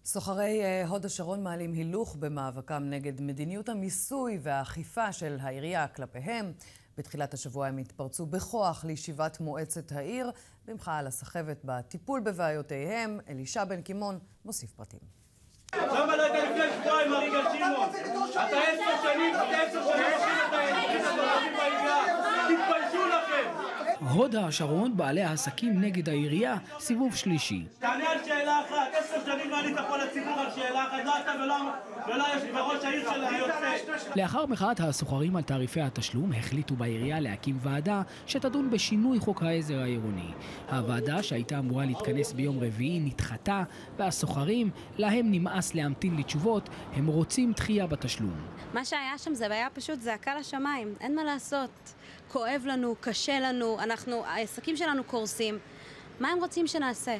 סוחרי הוד השרון מעלים הילוך במאבקם נגד מדיניות המיסוי והאכיפה של העירייה כלפיהם. בתחילת השבוע הם התפרצו בכוח לישיבת מועצת העיר, במחאה על הסחבת בטיפול בבעיותיהם. אלישע בן קימון מוסיף פרטים. למה לא היית לפני שבועיים, מר יגאל שמעון? אתה 10 שנים עושים את הערבים בעירייה. תתביישו לכם. הוד השרון, בעלי העסקים נגד העירייה, סיבוב שלישי. תענה על שאלה אחת. 10 שנים לא ענית פה לציבור על שאלה אחת. לא אתה ולא יש בראש העיר של היוצא. לאחר מחאת הסוחרים על תעריפי התשלום, החליטו בעירייה להקים ועדה שתדון בשינוי חוק העזר העירוני. הוועדה שהייתה אמורה להתכנס ביום רביעי נדחתה, והסוחרים, להם נמאס להמתין לתשובות, הם רוצים דחייה בתשלום. מה שהיה שם זה היה פשוט זעקה לשמיים, אין מה לעשות. כואב לנו, קשה לנו, העסקים שלנו קורסים. מה הם רוצים שנעשה?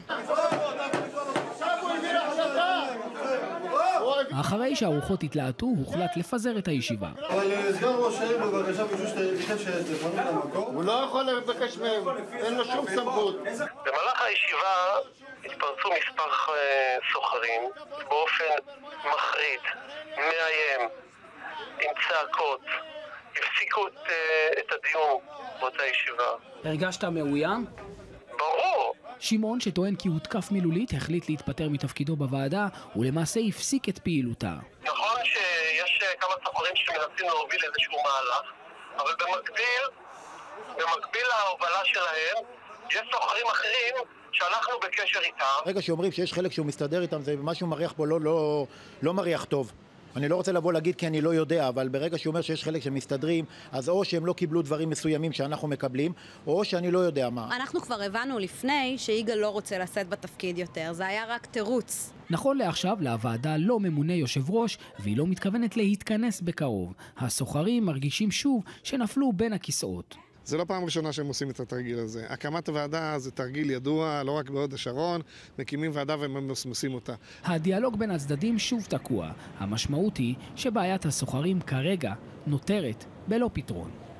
אחרי שהאורחות התלהטו, הוחלט לפזר את הישיבה. אבל סגן ראש העיר בבקשה ביקש שתפנו למקום. הוא לא יכול לבקש מהם, אין לו שום סמכות. במהלך הישיבה התפרצו מספר סוחרים באופן מחריד, מאיים, עם צעקות. הפסיקו את הדיון באותה ישיבה. הרגשת מאוים? ברור. שמעון, שטוען כי הותקף מילולית, החליט להתפטר מתפקידו בוועדה ולמעשה הפסיק את פעילותה. נכון שיש כמה סוחרים שמנסים להוביל איזשהו מהלך, אבל במקביל להובלה שלהם יש סוחרים אחרים שאנחנו בקשר איתם. ברגע שאומרים שיש חלק שהוא מסתדר איתם, זה משהו מריח פה לא מריח טוב. אני לא רוצה לבוא להגיד כי אני לא יודע, אבל ברגע שהוא אומר שיש חלק שמסתדרים, אז או שהם לא קיבלו דברים מסוימים שאנחנו מקבלים, או שאני לא יודע מה. אנחנו כבר הבנו לפני שיגאל לא רוצה לשאת בתפקיד יותר, זה היה רק תירוץ. נכון לעכשיו, לוועדה לא ממונה יושב ראש, והיא לא מתכוונת להתכנס בקרוב. הסוחרים מרגישים שוב שנפלו בין הכיסאות. זה לא פעם ראשונה שהם עושים את התרגיל הזה. הקמת הוועדה זה תרגיל ידוע, לא רק בהוד השרון, מקימים ועדה וממסמסים אותה. הדיאלוג בין הצדדים שוב תקוע. המשמעות היא שבעיית הסוחרים כרגע נותרת בלא פתרון.